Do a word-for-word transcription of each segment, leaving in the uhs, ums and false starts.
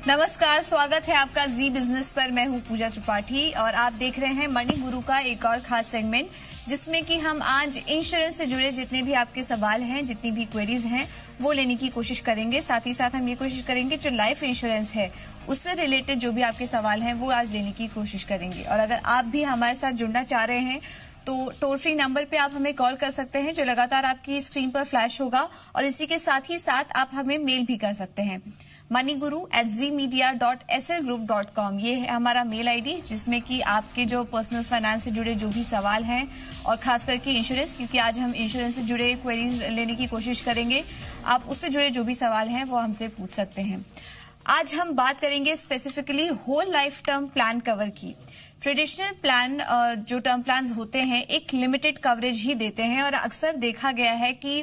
नमस्कार, स्वागत है आपका जी बिजनेस पर। मैं हूं पूजा त्रिपाठी और आप देख रहे हैं मनी गुरु का एक और खास सेगमेंट, जिसमें कि हम आज इंश्योरेंस से जुड़े जितने भी आपके सवाल हैं, जितनी भी क्वेरीज हैं, वो लेने की कोशिश करेंगे। साथ ही साथ हम ये कोशिश करेंगे जो लाइफ इंश्योरेंस है उससे रिलेटेड जो भी आपके सवाल हैं वो आज लेने की कोशिश करेंगे। और अगर आप भी हमारे साथ जुड़ना चाह रहे हैं तो टोल फ्री नंबर पे आप हमें कॉल कर सकते हैं, जो लगातार आपकी स्क्रीन पर फ्लैश होगा। और इसी के साथ ही साथ आप हमें मेल भी कर सकते हैं, money guru at G media dot S L group dot com. ये है हमारा मेल आईडी, जिसमें कि आपके जो पर्सनल फाइनेंस से जुड़े जो भी सवाल हैं, और खास करके इंश्योरेंस, क्योंकि आज हम इंश्योरेंस से जुड़े क्वेरीज लेने की कोशिश करेंगे, आप उससे जुड़े जो भी सवाल हैं वो हमसे पूछ सकते हैं। आज हम बात करेंगे specifically whole life term plan cover की। ट्रेडिशनल प्लान जो टर्म प्लान होते हैं एक लिमिटेड कवरेज ही देते हैं, और अक्सर देखा गया है कि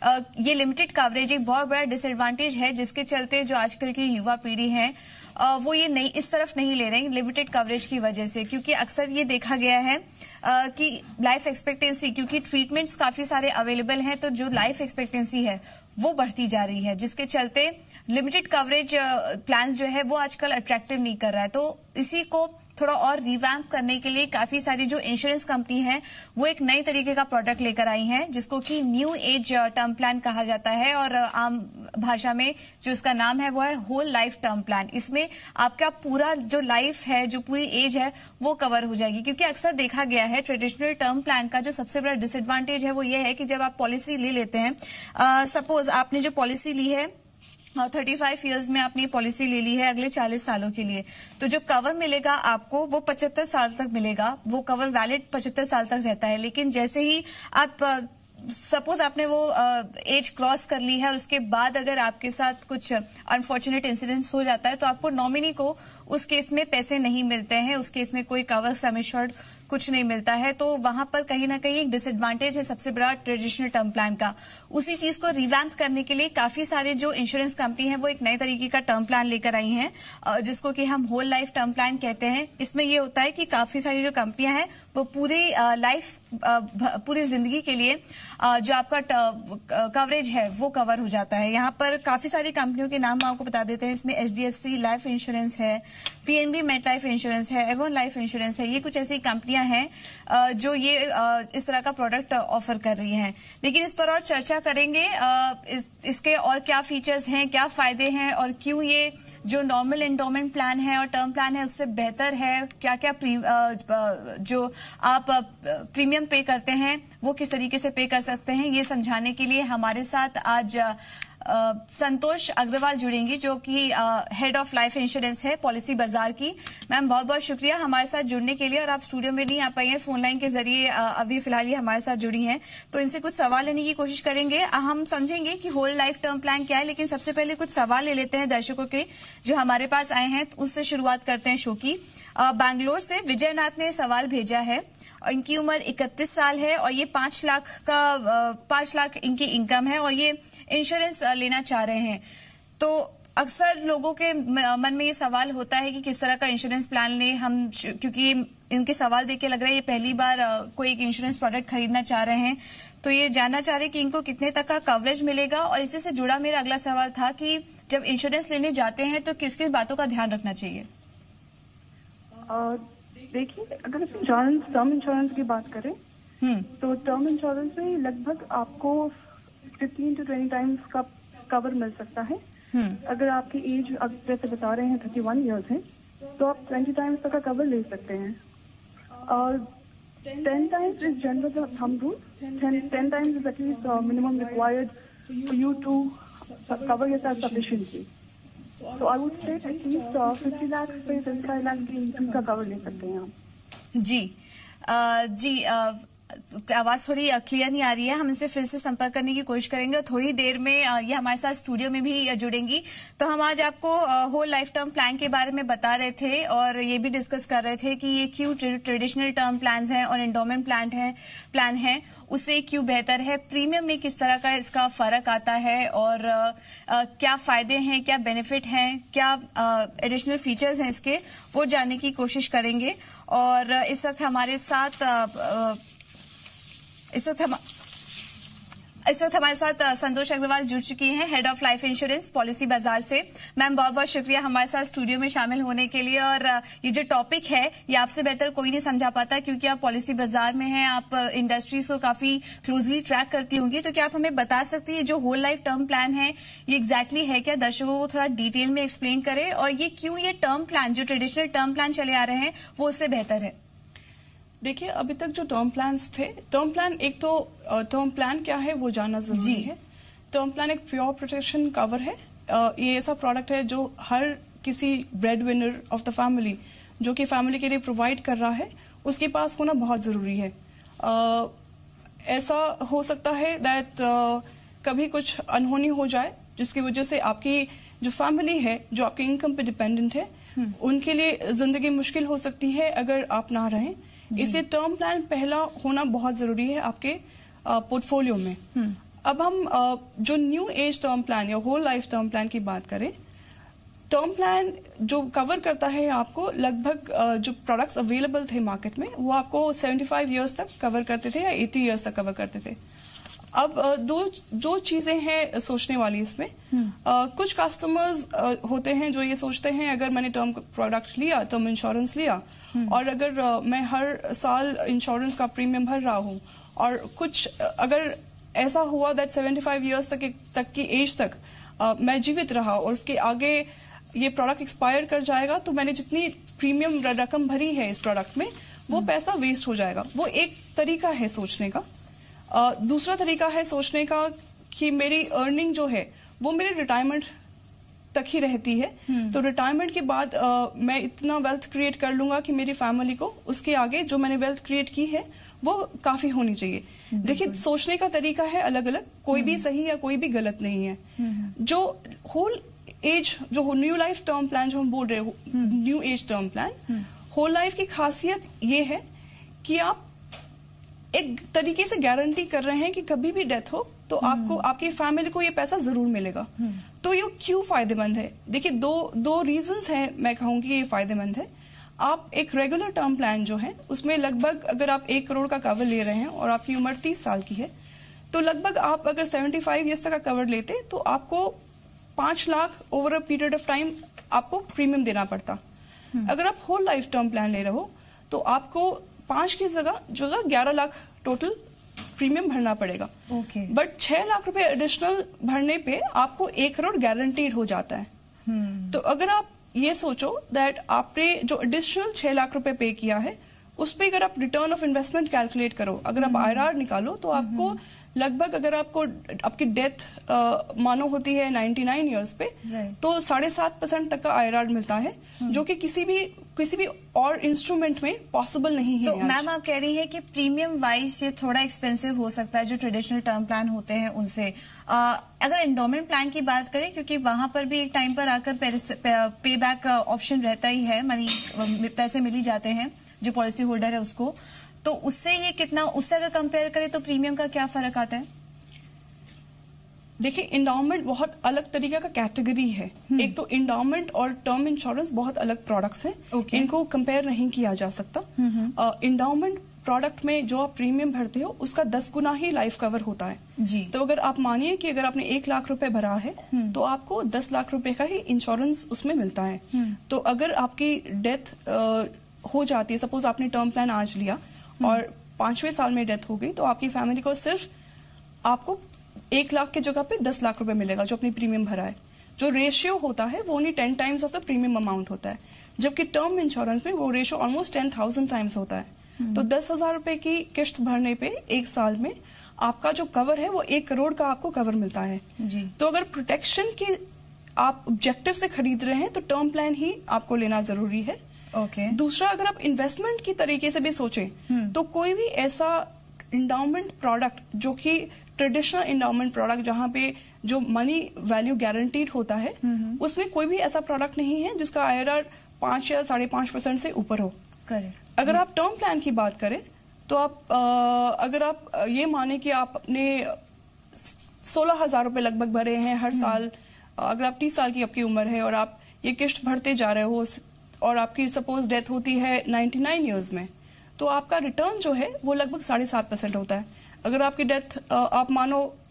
ये लिमिटेड कवरेज एक बहुत बड़ा डिसएडवांटेज है, जिसके चलते जो आजकल की युवा पीढ़ी है वो ये नहीं इस तरफ नहीं ले रहे हैं लिमिटेड कवरेज की वजह से। क्योंकि अक्सर ये देखा गया है कि लाइफ एक्सपेक्टेंसी, क्योंकि ट्रीटमेंट्स काफी सारे अवेलेबल हैं, तो जो लाइफ एक्सपेक्टेंसी है वो बढ़ती जा रही है, जिसके चलते लिमिटेड कवरेज प्लान जो है वो आजकल अट्रैक्टिव नहीं कर रहा है। तो इसी को थोड़ा और रिवैम्प करने के लिए काफी सारी जो इंश्योरेंस कंपनी है वो एक नई तरीके का प्रोडक्ट लेकर आई हैं, जिसको कि न्यू एज टर्म प्लान कहा जाता है, और आम भाषा में जो इसका नाम है वो है होल लाइफ टर्म प्लान। इसमें आपका पूरा जो लाइफ है, जो पूरी एज है, वो कवर हो जाएगी। क्योंकि अक्सर देखा गया है ट्रेडिशनल टर्म प्लान का जो सबसे बड़ा डिसएडवांटेज है वो ये है कि जब आप पॉलिसी ले लेते हैं, सपोज आपने जो पॉलिसी ली है और पैंतीस इयर्स में आपने पॉलिसी ले ली है अगले चालीस सालों के लिए, तो जो कवर मिलेगा आपको वो पचहत्तर साल तक मिलेगा। वो कवर वैलिड पचहत्तर साल तक रहता है। लेकिन जैसे ही आप सपोज आपने वो एज क्रॉस कर ली है और उसके बाद अगर आपके साथ कुछ अनफॉर्चुनेट इंसिडेंट्स हो जाता है, तो आपको नॉमिनी को उस केस में पैसे नहीं मिलते हैं, उस केस में कोई कवर सम एश्योर्ड कुछ नहीं मिलता है। तो वहां पर कहीं ना कहीं एक डिसएडवांटेज है सबसे बड़ा ट्रेडिशनल टर्म प्लान का। उसी चीज को रिवैम्प करने के लिए काफी सारे जो इंश्योरेंस कंपनी है वो एक नए तरीके का टर्म प्लान लेकर आई हैं, जिसको कि हम होल लाइफ टर्म प्लान कहते हैं। इसमें ये होता है कि काफी सारी जो कंपनियां हैं वो पूरी लाइफ पूरी जिंदगी के लिए जो आपका कवरेज है वो कवर हो जाता है। यहाँ पर काफी सारी कंपनियों के नाम आपको बता देते हैं। इसमें H D F C life insurance है, P N B Met Life insurance है, एवन लाइफ इंश्योरेंस है। ये कुछ ऐसी कंपनियां हैं जो ये इस तरह का प्रोडक्ट ऑफर कर रही हैं। लेकिन इस पर और चर्चा करेंगे, इस, इसके और क्या फीचर्स हैं, क्या फायदे हैं, और क्यों ये जो नॉर्मल एंडोमेंट प्लान है और टर्म प्लान है उससे बेहतर है। क्या क्या जो आप प्रीमियम पे करते हैं वो किस तरीके से पे कर सकते हैं, ये समझाने के लिए हमारे साथ आज Uh, संतोष अग्रवाल जुड़ेंगी, जो कि हेड ऑफ लाइफ इंश्योरेंस है पॉलिसी बाजार की। मैम, बहुत बहुत शुक्रिया हमारे साथ जुड़ने के लिए। और आप स्टूडियो में नहीं आ पाई हैं, फोन लाइन के जरिए uh, अभी फिलहाल ये हमारे साथ जुड़ी हैं, तो इनसे कुछ सवाल लेने की कोशिश करेंगे। हम समझेंगे कि होल लाइफ टर्म प्लान क्या है, लेकिन सबसे पहले कुछ सवाल ले लेते हैं दर्शकों के जो हमारे पास आए हैं, उससे शुरुआत करते हैं शो की। बैंगलोर से विजयनाथ ने सवाल भेजा है। इनकी उम्र इकतीस साल है और ये पांच लाख का पांच लाख इनकी इनकम है, और ये इंश्योरेंस लेना चाह रहे हैं। तो अक्सर लोगों के मन में ये सवाल होता है कि किस तरह का इंश्योरेंस प्लान लें हम, क्योंकि इनके सवाल देख के लग रहा है ये पहली बार कोई एक इंश्योरेंस प्रोडक्ट खरीदना चाह रहे हैं। तो ये जानना चाह रहे हैं कि इनको कितने तक का कवरेज मिलेगा। और इसी से जुड़ा मेरा अगला सवाल था कि जब इंश्योरेंस लेने जाते हैं तो किस किस बातों का ध्यान रखना चाहिए। देखिए, अगर इंश्योरेंस टर्म इंश्योरेंस की बात करें तो टर्म इंश्योरेंस में लगभग आपको फिफ्टीन टू ट्वेंटी टाइम्स का कवर मिल सकता है। अगर आपकी एज अब जैसे बता रहे हैं थर्टी वन ईयर्स है, तो आप ट्वेंटी टाइम्स तक का कवर ले सकते हैं। और ten times is general thumb rule, ten times is at least minimum required for you to cover yourself sufficiently. तो I would say at least fifty lakh से ट्वेंटी फाइव लाख की इनकम का कवर ले सकते हैं आप। जी आ, जी आ, आवाज थोड़ी क्लियर नहीं आ रही है, हम इनसे फिर से संपर्क करने की कोशिश करेंगे और थोड़ी देर में ये हमारे साथ स्टूडियो में भी जुड़ेंगी। तो हम आज आपको होल लाइफ टर्म प्लान के बारे में बता रहे थे और ये भी डिस्कस कर रहे थे कि ये क्यों ट्रेडिशनल टर्म प्लान हैं और एंडोमेंट प्लान है प्लान है उससे क्यों बेहतर है, प्रीमियम में किस तरह का इसका फर्क आता है, और आ, आ, क्या फायदे हैं, क्या बेनिफिट हैं, क्या एडिशनल फीचर्स हैं इसके, वो जानने की कोशिश करेंगे। और इस वक्त हमारे साथ आ, आ, इस वक्त हम इस वक्त हमारे साथ संतोष अग्रवाल जुड़ चुकी हैं, head of life insurance policy Bazaar से। मैम बहुत बहुत शुक्रिया हमारे साथ स्टूडियो में शामिल होने के लिए। और ये जो टॉपिक है ये आपसे बेहतर कोई नहीं समझा पाता, क्योंकि आप पॉलिसी बाजार में हैं, आप इंडस्ट्रीज को काफी क्लोजली ट्रैक करती होंगी। तो क्या आप हमें बता सकती है जो होल लाइफ टर्म प्लान है ये एग्जैक्टली है क्या? दर्शकों को थोड़ा डिटेल में एक्सप्लेन करें, और ये क्यों ये टर्म प्लान जो ट्रेडिशनल टर्म प्लान चले आ रहे हैं वो उससे बेहतर है। देखिए, अभी तक जो टर्म प्लान्स थे, टर्म प्लान एक तो टर्म प्लान क्या है वो जानना जरूरी है। टर्म प्लान एक प्योर प्रोटेक्शन कवर है। ये ऐसा प्रोडक्ट है जो हर किसी bread winner of the family जो कि फैमिली के लिए प्रोवाइड कर रहा है उसके पास होना बहुत जरूरी है। uh, ऐसा हो सकता है दैट uh, कभी कुछ अनहोनी हो जाए जिसकी वजह से आपकी जो फैमिली है जो आपके इनकम पे डिपेंडेंट है hmm. उनके लिए जिंदगी मुश्किल हो सकती है अगर आप ना रहें। इसलिए टर्म प्लान पहला होना बहुत जरूरी है आपके पोर्टफोलियो में। अब हम आ, जो न्यू एज टर्म प्लान या होल लाइफ टर्म प्लान की बात करें, टर्म प्लान जो कवर करता है आपको लगभग आ, जो प्रोडक्ट्स अवेलेबल थे मार्केट में वो आपको पचहत्तर इयर्स तक कवर करते थे या अस्सी इयर्स तक कवर करते थे। अब आ, दो जो चीजें हैं सोचने वाली इसमें, आ, कुछ कस्टमर्स होते हैं जो ये सोचते हैं अगर मैंने टर्म प्रोडक्ट लिया, टर्म इंश्योरेंस लिया और अगर uh, मैं हर साल इंश्योरेंस का प्रीमियम भर रहा हूँ और कुछ uh, अगर ऐसा हुआ दैट पचहत्तर इयर्स तक तक की एज तक uh, मैं जीवित रहा और उसके आगे ये प्रोडक्ट एक्सपायर कर जाएगा तो मैंने जितनी प्रीमियम रकम भरी है इस प्रोडक्ट में वो पैसा वेस्ट हो जाएगा। वो एक तरीका है सोचने का। uh, दूसरा तरीका है सोचने का कि मेरी अर्निंग जो है वो मेरे रिटायरमेंट तक ही रहती है, तो रिटायरमेंट के बाद आ, मैं इतना वेल्थ क्रिएट कर लूंगा कि मेरी फैमिली को उसके आगे जो मैंने वेल्थ क्रिएट की है वो काफी होनी चाहिए। देखिए, सोचने का तरीका है अलग अलग, कोई भी सही या कोई भी गलत नहीं है। जो होल एज जो न्यू लाइफ टर्म प्लान जो हम बोल रहे हो, new age term plan, whole life की खासियत ये है कि आप एक तरीके से गारंटी कर रहे हैं कि कभी भी डेथ हो तो आपको आपकी फैमिली को ये पैसा जरूर मिलेगा। तो ये क्यों फायदेमंद है? देखिए, दो दो रीजंस हैं मैं कहूंगी ये फायदेमंद है। आप एक रेगुलर टर्म प्लान जो है उसमें लगभग अगर आप एक करोड़ का कवर ले रहे हैं और आपकी उम्र तीस साल की है तो लगभग आप अगर पचहत्तर ईयर्स तक का कवर लेते तो आपको पांच lakh over a period of time आपको प्रीमियम देना पड़ता। अगर आप होल लाइफ टर्म प्लान ले रहे हो तो आपको पांच की जगह जगह ग्यारह लाख टोटल प्रीमियम भरना पड़ेगा। ओके। बट छह लाख रुपए एडिशनल भरने पे आपको एक करोड़ गारंटीड हो जाता है। hmm. तो अगर आप ये सोचो दैट आपने जो एडिशनल छह लाख रुपए पे किया है उस पे अगर आप रिटर्न ऑफ इन्वेस्टमेंट कैलकुलेट करो, अगर hmm. आप आई आर आर निकालो तो आपको hmm. लगभग अगर आपको आपकी डेथ मानो होती है निन्यानवे इयर्स पे right. तो साढ़े सात परसेंट तक का आई आर आर मिलता है hmm. जो कि किसी भी किसी भी और इंस्ट्रूमेंट में पॉसिबल नहीं है। तो मैम आप कह रही है कि प्रीमियम वाइज ये थोड़ा एक्सपेंसिव हो सकता है जो ट्रेडिशनल टर्म प्लान होते हैं उनसे। आ, अगर एंडोमेंट प्लान की बात करें, क्योंकि वहां पर भी एक टाइम पर आकर पे बैक ऑप्शन रहता ही है, मनी पैसे मिल ही जाते हैं जो पॉलिसी होल्डर है उसको, तो उससे ये कितना, उससे अगर कंपेयर करें तो प्रीमियम का क्या फर्क आता है? देखिए, इंडाउमेंट बहुत अलग तरीके का कैटेगरी है। एक तो इंडाउमेंट और टर्म इंश्योरेंस बहुत अलग प्रोडक्ट्स हैं। okay. इनको कंपेयर नहीं किया जा सकता। इंडाउमेंट प्रोडक्ट में जो आप प्रीमियम भरते हो उसका दस गुना ही लाइफ कवर होता है। जी। तो अगर आप मानिए कि अगर आपने एक लाख रुपए भरा है तो आपको दस लाख रुपए का ही इंश्योरेंस उसमें मिलता है। तो अगर आपकी डेथ हो जाती है, सपोज आपने टर्म प्लान आज लिया और पांचवें साल में डेथ हो गई तो आपकी फैमिली को सिर्फ आपको एक लाख की जगह पे दस लाख रुपए मिलेगा जो अपनी प्रीमियम भरा है। जो रेशियो होता है वो only ten times of the premium amount होता है, जबकि टर्म इंश्योरेंस में वो ratio almost ten thousand times होता है। तो दस हजार रुपए की किश्त भरने पे एक साल में आपका जो कवर है वो एक करोड़ का आपको कवर मिलता है। जी। तो अगर प्रोटेक्शन की आप ऑब्जेक्टिव से खरीद रहे हैं तो टर्म प्लान ही आपको लेना जरूरी है। ओके। okay. दूसरा, अगर आप इन्वेस्टमेंट की तरीके से भी सोचें तो कोई भी ऐसा इंडाउमेंट प्रोडक्ट जो कि ट्रेडिशनल इंडाउमेंट प्रोडक्ट जहां पे जो मनी वैल्यू गारंटीड होता है उसमें कोई भी ऐसा प्रोडक्ट नहीं है जिसका आई आर आर पांच या साढ़े पांच परसेंट से ऊपर हो। करेक्ट। अगर आप टर्म प्लान की बात करें तो आप आ, अगर आप ये माने कि आप अपने सोलह हजार रुपए लगभग भरे हैं हर साल, अगर आप तीस साल की आपकी उम्र है और आप ये किश्त भरते जा रहे हो और आपकी सपोज डेथ होती है निन्यानवे इयर्स में तो आपका रिटर्न जो है वो लगभग साढ़े सात परसेंट होता है। अगर आपकी डेथ आप मानो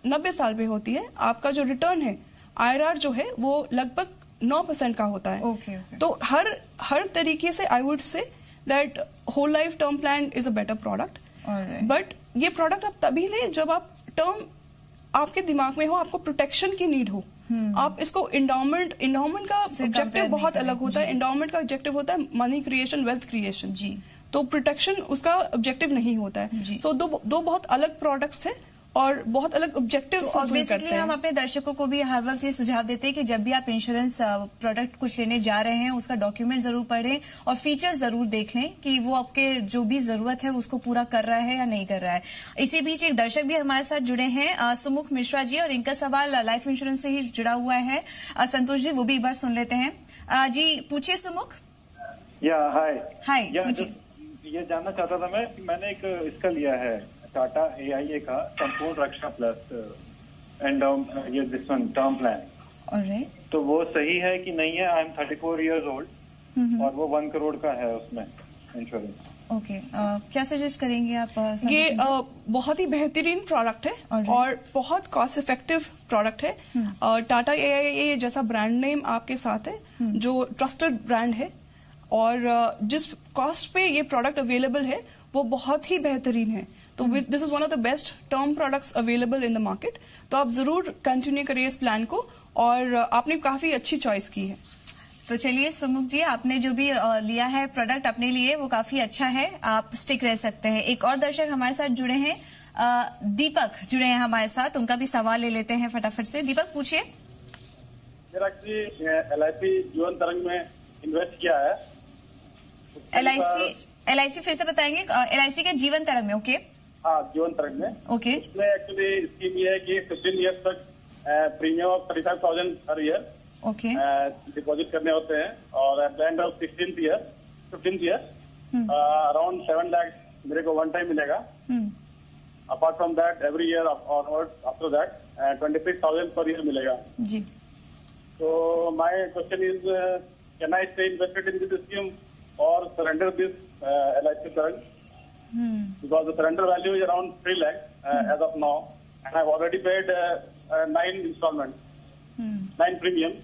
नब्बे साल पे होती है, आपका जो रिटर्न है आई आर आर जो है वो लगभग नौ परसेंट का होता है। okay, okay. तो हर हर तरीके से I would say that whole life term plan is a better product. But ये प्रोडक्ट आप तभी ले जब आप टर्म आपके दिमाग में हो, आपको प्रोटेक्शन की नीड हो। hmm. आप इसको इंडाउमेंट इंडाउमेंट का ऑब्जेक्टिव बहुत अलग होता है। इंडाउमेंट का ऑब्जेक्टिव होता है मनी क्रिएशन, वेल्थ क्रिएशन जी, तो प्रोटेक्शन उसका ऑब्जेक्टिव नहीं होता है। तो दो दो बहुत अलग प्रोडक्ट्स हैं और बहुत अलग ऑब्जेक्टिव्स तो बेसिकली हम अपने दर्शकों को भी हर वक्त ये सुझाव देते हैं कि जब भी आप इंश्योरेंस प्रोडक्ट कुछ लेने जा रहे हैं उसका डॉक्यूमेंट जरूर पढ़ें और फीचर्स जरूर देख लें कि वो आपके जो भी जरूरत है उसको पूरा कर रहा है या नहीं कर रहा है। इसी बीच एक दर्शक भी हमारे साथ जुड़े हैं, सुमुख मिश्रा जी, और इनका सवाल लाइफ इंश्योरेंस से ही जुड़ा हुआ है। संतोष जी वो भी एक बार सुन लेते हैं। जी पूछिए सुमुख। या हाय हाय ये जानना चाहता था मैं, मैंने एक इसका लिया है टाटा ए आई ए का संपूर्ण रक्षा प्लस एंड ये दिस वन टर्म प्लान, तो वो सही है कि नहीं है? I am thirty four years old और वो वन करोड़ का है उसमें इंश्योरेंस। Okay okay. uh, क्या सजेस्ट करेंगे आप? uh, ये uh, बहुत ही बेहतरीन प्रोडक्ट है और, और बहुत कॉस्ट इफेक्टिव प्रोडक्ट है। टाटा ए आई ए जैसा ब्रांड नेम आपके साथ है, जो ट्रस्टेड ब्रांड है, और uh, जिस कॉस्ट पे ये प्रोडक्ट अवेलेबल है वो बहुत ही बेहतरीन है। तो this is one of the best term products available in the market. तो आप जरूर कंटिन्यू करिए इस प्लान को, और आपने काफी अच्छी चॉइस की है। तो चलिए सुमुख जी, आपने जो भी लिया है प्रोडक्ट अपने लिए वो काफी अच्छा है, आप स्टिक रह सकते हैं। एक और दर्शक हमारे साथ जुड़े हैं, दीपक जुड़े हैं हमारे साथ, उनका भी सवाल ले लेते हैं फटाफट से। दीपक पूछिए। मेरा एल आई सी जीवन तरंग में इन्वेस्ट किया है। L I C L I सी फिर से बताएंगे? एल आई सी के जीवन तरंग में। ओके हाँ, जीवन तरंग में। ओके उसमें एक्चुअली स्कीम ये है कि फिफ्टीन ईयर्स तक premium of thirty five thousand हर ईयर ओके डिपॉजिट करने होते हैं, और at the end of sixteen year fifteen year around seven lakh मेरे को वन टाइम मिलेगा। Apart from that every year onward after that twenty six thousand per year मिलेगा जी। तो my question is can I stay invested in this scheme और surrender this L I C Tarang? Hmm. Because the surrender value is around three lakh uh, hmm. as of now, and I've already paid uh, uh, nine installments, hmm. nine premium.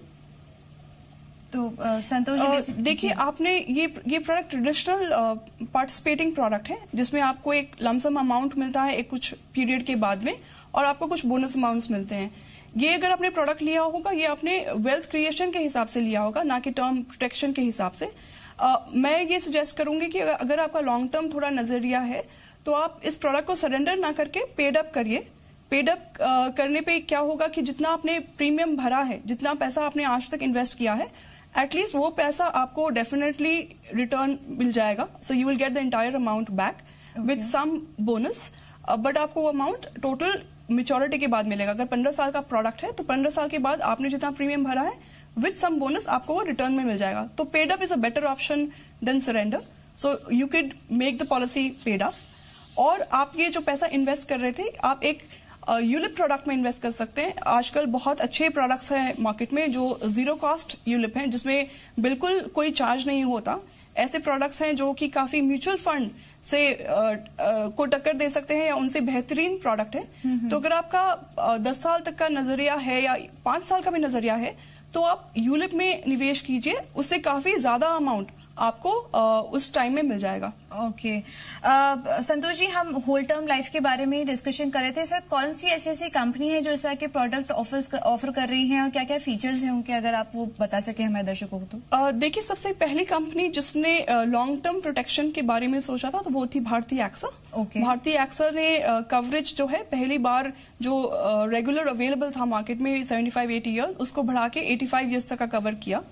तो संतोष जी देखिए, आपने ये ये product traditional participating product है, जिसमें आपको एक lump sum amount मिलता है एक कुछ पीरियड के बाद में, और आपको कुछ बोनस अमाउंट्स मिलते हैं। ये अगर आपने प्रोडक्ट लिया होगा, ये आपने वेल्थ क्रिएशन के हिसाब से लिया होगा, ना कि टर्म प्रोटेक्शन के हिसाब से। Uh, मैं ये सजेस्ट करूंगी कि अगर आपका लॉन्ग टर्म थोड़ा नजरिया है तो आप इस प्रोडक्ट को सरेंडर ना करके पेड अप करिए। पेड अप uh, करने पे क्या होगा कि जितना आपने प्रीमियम भरा है, जितना पैसा आपने आज तक इन्वेस्ट किया है, एटलीस्ट वो पैसा आपको डेफिनेटली रिटर्न मिल जाएगा। So you will get the entire amount back with some bonus, but आपको वो अमाउंट टोटल मेच्योरिटी के बाद मिलेगा। अगर पंद्रह साल का प्रोडक्ट है तो पंद्रह साल के बाद आपने जितना प्रीमियम भरा है विद सम बोनस आपको वो रिटर्न में मिल जाएगा। तो paid up is a better option than surrender, so you can make the policy paid up. और आप ये जो पैसा इन्वेस्ट कर रहे थे, आप एक यूलिप प्रोडक्ट में इन्वेस्ट कर सकते हैं। आजकल बहुत अच्छे प्रोडक्ट्स हैं मार्केट में जो जीरो कॉस्ट यूलिप हैं, जिसमें बिल्कुल कोई चार्ज नहीं होता। ऐसे प्रोडक्ट्स हैं जो कि काफी म्यूचुअल फंड से आ, आ, को टक्कर दे सकते हैं या उनसे बेहतरीन प्रोडक्ट है। तो अगर आपका आ, दस साल तक का नजरिया है या पांच साल का भी नजरिया है तो आप यूलिप में निवेश कीजिए, उससे काफी ज्यादा अमाउंट आपको आ, उस टाइम में मिल जाएगा। Okay okay. संतोष जी, हम होल टर्म लाइफ के बारे में डिस्कशन कर रहे थे। सर, कौन सी ऐसी ऐसी कंपनी है जो इस तरह के प्रोडक्ट ऑफर ऑफर कर रही हैं और क्या क्या फीचर्स हैं उनके, अगर आप वो बता सके हमारे दर्शकों को तो? देखिए, सबसे पहली कंपनी जिसने लॉन्ग टर्म प्रोटेक्शन के बारे में सोचा था तो वो थी Bharti AXA. okay. Bharti AXA ने कवरेज जो है पहली बार जो रेगुलर अवेलेबल था मार्केट में सेवेंटी फाइव एटी ईयर्स, उसको बढ़ा के एटी फाइव ईयर्स तक का कवर किया।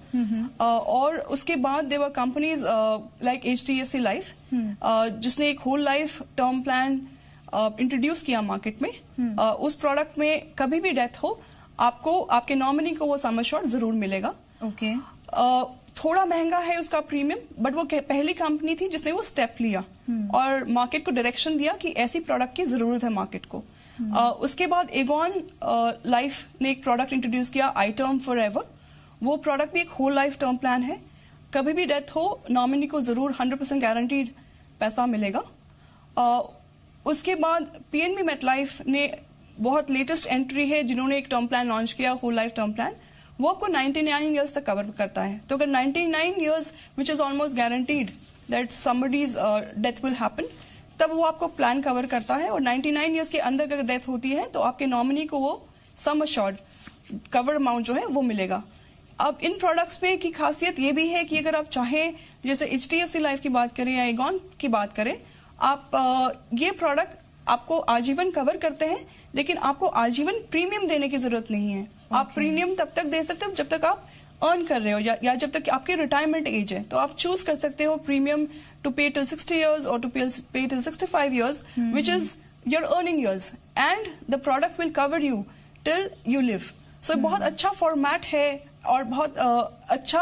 और उसके बाद other companies like H D F C life Uh, जिसने एक whole life term plan introduce किया मार्केट में। uh, उस प्रोडक्ट में कभी भी डेथ हो, आपको आपके नॉमिनी को वो सम एश्योर्ड जरूर मिलेगा। Okay okay. uh, थोड़ा महंगा है उसका प्रीमियम, बट वो पहली कंपनी थी जिसने वो स्टेप लिया hmm. और मार्केट को डायरेक्शन दिया कि ऐसी प्रोडक्ट की जरूरत है मार्केट को। hmm. uh, उसके बाद एगॉन लाइफ uh, ने एक प्रोडक्ट इंट्रोड्यूस किया, आई टर्म फॉर एवर। वो प्रोडक्ट भी एक होल लाइफ टर्म प्लान है, कभी भी डेथ हो नॉमिनी को जरूर हंड्रेड परसेंट गारंटीड पैसा मिलेगा। uh, उसके बाद पीएनबी मेट लाइफ ने बहुत लेटेस्ट एंट्री है जिन्होंने एक टर्म प्लान लॉन्च किया, होल लाइफ टर्म प्लान, वो आपको निन्यानवे इयर्स तक कवर करता है। तो अगर निन्यानवे years which is almost guaranteed that somebody's death will happen, तब वो आपको प्लान कवर करता है। और निन्यानवे इयर्स के अंदर अगर डेथ होती है तो आपके नॉमिनी को वो सम अश्योर्ड कवर अमाउंट जो है वो मिलेगा। अब इन प्रोडक्ट्स पे की खासियत ये भी है कि अगर आप चाहें, जैसे H D F C life की बात करें या एगॉन की बात करें, आप आ, ये प्रोडक्ट आपको आजीवन कवर करते हैं, लेकिन आपको आजीवन प्रीमियम देने की जरूरत नहीं है। okay. आप प्रीमियम तब तक दे सकते हो जब तक आप अर्न कर रहे हो या, या जब तक आपकी रिटायरमेंट एज है। तो आप चूज कर सकते हो premium to pay till sixty years और to pay till sixty five years, which is your earning years, and the product will cover you till you live. So बहुत अच्छा फॉर्मेट है और बहुत uh, अच्छा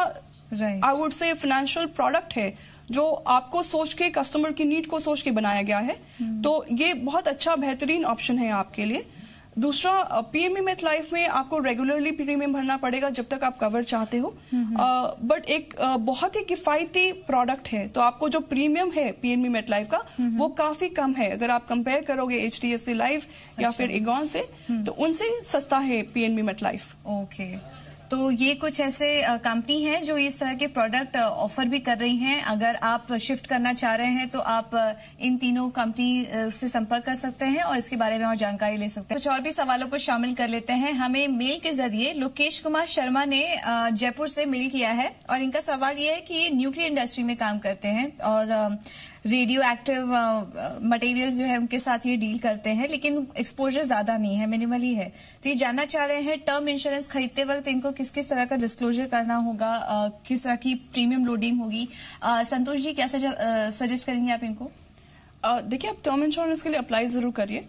I would say financial product है जो आपको सोच के, कस्टमर की नीड को सोच के बनाया गया है। hmm. तो ये बहुत अच्छा बेहतरीन ऑप्शन है आपके लिए। दूसरा, पीएमई मेट लाइफ में आपको रेगुलरली प्रीमियम भरना पड़ेगा जब तक आप कवर चाहते हो, बट uh, एक uh, बहुत ही किफायती प्रोडक्ट है। तो आपको जो प्रीमियम है पीएमई मेट लाइफ का hmm. वो काफी कम है। अगर आप कंपेयर करोगे H D F C Life या फिर एगॉन से, hmm. तो उनसे सस्ता है पीएमई मेट लाइफ। ओके, तो ये कुछ ऐसे कंपनी हैं जो इस तरह के प्रोडक्ट ऑफर भी कर रही हैं। अगर आप शिफ्ट करना चाह रहे हैं तो आप इन तीनों कंपनी से संपर्क कर सकते हैं और इसके बारे में और जानकारी ले सकते हैं। कुछ और भी सवालों को शामिल कर लेते हैं। हमें मेल के जरिए लोकेश कुमार शर्मा ने जयपुर से मेल किया है और इनका सवाल ये है कि ये न्यूक्लियर इंडस्ट्री में काम करते हैं और रेडियो एक्टिव मटेरियल जो है उनके साथ ये डील करते हैं, लेकिन एक्सपोजर ज्यादा नहीं है, मिनिमली है। तो ये जानना चाह रहे हैं टर्म इंश्योरेंस खरीदते वक्त इनको किस किस तरह का डिस्क्लोजर करना होगा, आ, किस तरह की प्रीमियम लोडिंग होगी। आ, संतोष जी, क्या सजेस्ट करेंगे आप इनको? देखिए, आप टर्म इंश्योरेंस के लिए अप्लाई जरूर करिए।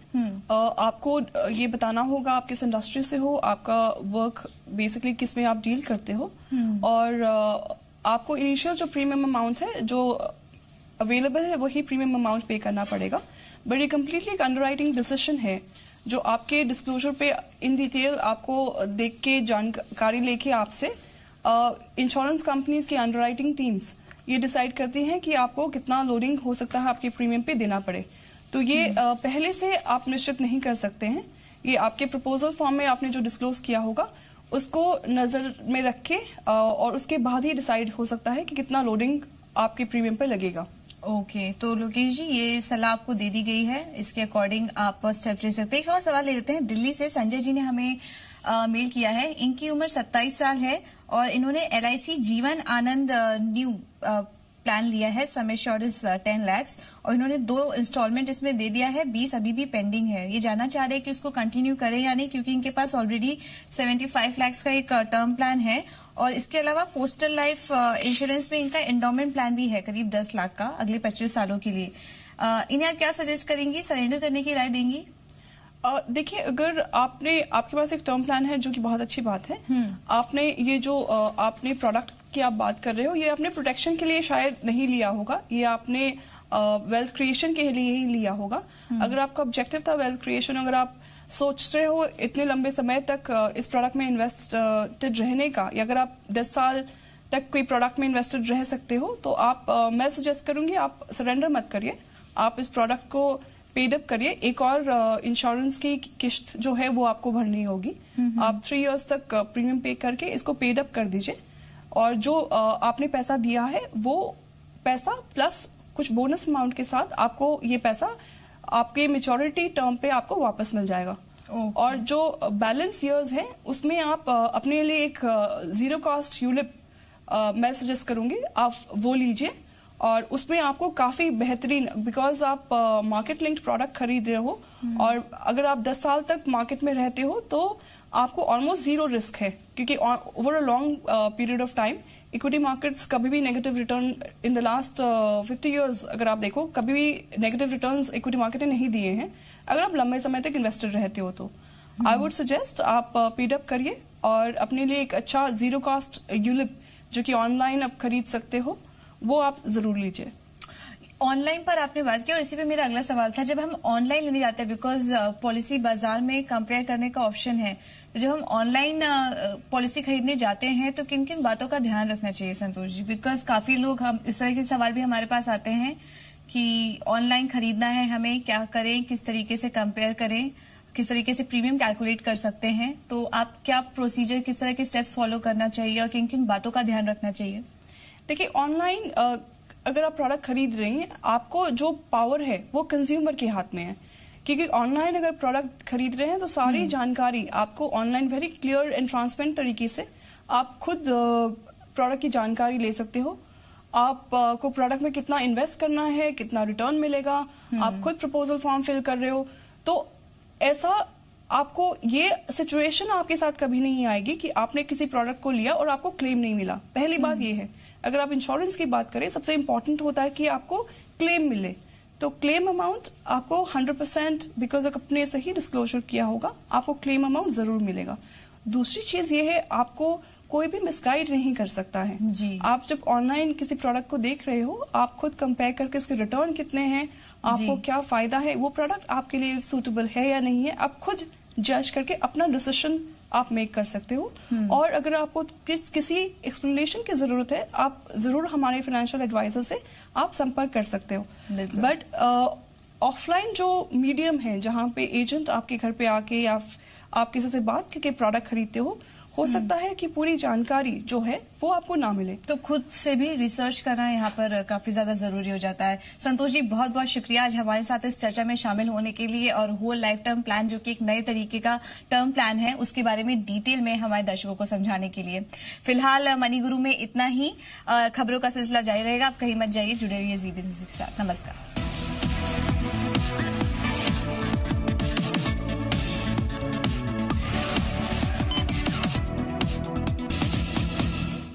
आपको ये बताना होगा आप किस इंडस्ट्री से हो, आपका वर्क बेसिकली किस में आप डील करते हो, और आपको इनिशियल जो प्रीमियम अमाउंट है जो अवेलेबल है वही प्रीमियम अमाउंट पे करना पड़ेगा। बट ये कम्प्लीटली एक अंडरराइटिंग डिसीजन है जो आपके डिस्क्लोजर पे इन डिटेल आपको देख के जानकारी लेके आपसे इंश्योरेंस कंपनीज की अंडरराइटिंग टीम्स ये डिसाइड करती हैं कि आपको कितना लोडिंग हो सकता है आपके प्रीमियम पे देना पड़े। तो ये uh, पहले से आप निश्चित नहीं कर सकते हैं। ये आपके प्रपोजल फॉर्म में आपने जो डिस्क्लोज किया होगा उसको नजर में रख के uh, और उसके बाद ही डिसाइड हो सकता है कि कितना लोडिंग आपके प्रीमियम पे लगेगा। ओके okay, तो लोकेश जी, ये सलाह आपको दे दी गई है, इसके अकॉर्डिंग आप स्टेप ले सकते हैं। एक और सवाल ले लेते हैं। दिल्ली से संजय जी ने हमें आ, मेल किया है। इनकी उम्र सत्ताईस साल है और इन्होंने L I C Jeevan Anand new uh, plan लिया है। Sum assured is ten lakhs और इन्होंने दो इंस्टॉलमेंट इसमें दे दिया है, बीस अभी भी पेंडिंग है। ये जानना चाह रहे हैं कि उसको कंटिन्यू करें या नहीं, क्योंकि इनके पास ऑलरेडी पचहत्तर लैक्स का एक टर्म प्लान है और इसके अलावा पोस्टल लाइफ इंश्योरेंस में इनका एंडोमेंट प्लान भी है करीब दस लाख का अगले पच्चीस सालों के लिए। इन्हें आप क्या सजेस्ट करेंगी, सरेंडर करने की राय देंगी? Uh, देखिए, अगर आपने आपके पास एक टर्म प्लान है जो कि बहुत अच्छी बात है। आपने ये जो uh, आपने प्रोडक्ट की आप बात कर रहे हो, ये आपने प्रोटेक्शन के लिए शायद नहीं लिया होगा, ये आपने वेल्थ uh, क्रिएशन के लिए ही लिया होगा। अगर आपका ऑब्जेक्टिव था वेल्थ क्रिएशन, अगर आप सोच रहे हो इतने लंबे समय तक uh, इस प्रोडक्ट में इन्वेस्टेड रहने का, या अगर आप दस साल तक कोई प्रोडक्ट में इन्वेस्टेड रह सकते हो, तो आप uh, मैं सजेस्ट करूंगी आप सरेंडर मत करिए, आप इस प्रोडक्ट को पेड अप करिए। एक और इंश्योरेंस uh, की किश्त जो है वो आपको भरनी होगी। आप थ्री इयर्स तक प्रीमियम uh, पे करके इसको पेड अप कर दीजिए और जो uh, आपने पैसा दिया है वो पैसा प्लस कुछ बोनस अमाउंट के साथ आपको ये पैसा आपके मेच्योरिटी टर्म पे आपको वापस मिल जाएगा। okay. और जो बैलेंस इयर्स है उसमें आप uh, अपने लिए एक जीरो कॉस्ट यूलिप मैं सजेस्ट करूंगी, आप वो लीजिए और उसमें आपको काफी बेहतरीन, बिकॉज आप मार्केट लिंक्ड प्रोडक्ट खरीद रहे हो और अगर आप दस साल तक मार्केट में रहते हो तो आपको ऑलमोस्ट जीरो रिस्क है, क्योंकि over a long period of time equity markets कभी भी negative return in the last fifty years अगर आप देखो, कभी भी नेगेटिव रिटर्न्स इक्विटी मार्केट ने नहीं दिए हैं अगर आप लंबे समय तक इन्वेस्टेड रहते हो। तो आई वुड सजेस्ट आप पेड अप करिए और अपने लिए एक अच्छा जीरो कॉस्ट यूलिप जो कि ऑनलाइन आप खरीद सकते हो वो आप जरूर लीजिए। ऑनलाइन पर आपने बात की और इसी पे मेरा अगला सवाल था। जब हम ऑनलाइन लेने जाते हैं, बिकॉज पॉलिसी बाजार में कंपेयर करने का ऑप्शन है, तो जब हम ऑनलाइन पॉलिसी खरीदने जाते हैं तो किन किन बातों का ध्यान रखना चाहिए संतोष जी? बिकॉज काफी लोग, हम इस तरह के सवाल भी हमारे पास आते हैं कि ऑनलाइन खरीदना है हमें, क्या करें, किस तरीके से कंपेयर करें, किस तरीके से प्रीमियम कैलकुलेट कर सकते हैं, तो आप क्या प्रोसीजर, किस तरह के स्टेप्स फॉलो करना चाहिए और किन किन बातों का ध्यान रखना चाहिए? देखिए, ऑनलाइन अगर आप प्रोडक्ट खरीद रही हैं, आपको जो पावर है वो कंज्यूमर के हाथ में है, क्योंकि ऑनलाइन अगर प्रोडक्ट खरीद रहे हैं तो सारी जानकारी आपको online very clear and transparent तरीके से आप खुद प्रोडक्ट की जानकारी ले सकते हो। आपको प्रोडक्ट में कितना इन्वेस्ट करना है, कितना रिटर्न मिलेगा, आप खुद प्रपोजल फॉर्म फिल कर रहे हो, तो ऐसा आपको ये सिचुएशन आपके साथ कभी नहीं आएगी कि आपने किसी प्रोडक्ट को लिया और आपको क्लेम नहीं मिला। पहली बात ये है। अगर आप इंश्योरेंस की बात करें, सबसे इंपॉर्टेंट होता है कि आपको क्लेम मिले, तो क्लेम अमाउंट आपको हंड्रेड परसेंट बिकॉज अपने से ही डिस्क्लोजर किया होगा, आपको क्लेम अमाउंट जरूर मिलेगा। दूसरी चीज ये है, आपको कोई भी मिसगाइड नहीं कर सकता है जी। आप जब ऑनलाइन किसी प्रोडक्ट को देख रहे हो, आप खुद कंपेयर करके उसके रिटर्न कितने हैं, आपको क्या फायदा है, वो प्रोडक्ट आपके लिए सूटेबल है या नहीं है, आप खुद जज करके अपना डिसीजन आप मेक कर सकते हो। और अगर आपको किस, किसी एक्सप्लेनेशन की जरूरत है, आप जरूर हमारे फाइनेंशियल एडवाइजर से आप संपर्क कर सकते हो। बट ऑफलाइन जो मीडियम है, जहाँ पे एजेंट आपके घर पे आके या आप किसी से बात करके प्रोडक्ट खरीदते हो, हो सकता है कि पूरी जानकारी जो है वो आपको ना मिले, तो खुद से भी रिसर्च करना यहाँ पर काफी ज्यादा जरूरी हो जाता है। संतोष जी, बहुत बहुत शुक्रिया आज हमारे साथ इस चर्चा में शामिल होने के लिए, और होल लाइफ टर्म प्लान जो कि एक नए तरीके का टर्म प्लान है, उसके बारे में डिटेल में हमारे दर्शकों को समझाने के लिए। फिलहाल मनी गुरु में इतना ही। खबरों का सिलसिला जारी रहेगा, आप कहीं मत जाइए, जुड़े रहिए जी बिजनेस के साथ। नमस्कार।